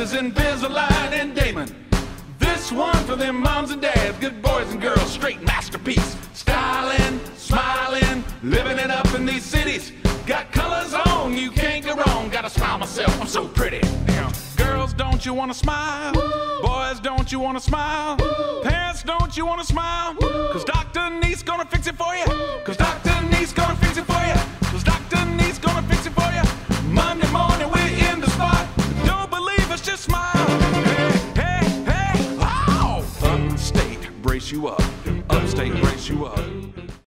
is Invisalign and Damon. This one for them moms and dads, good boys and girls, straight masterpiece. Styling, smiling, living it up in these cities. Got colors on, you can't go wrong. Gotta smile myself, I'm so pretty. Girls, don't you wanna smile? Boys, don't you wanna smile? Parents, don't you wanna smile? Cause Dr. Neat's gonna fix it for you. Cause Dr. Neat's gonna fix it for you.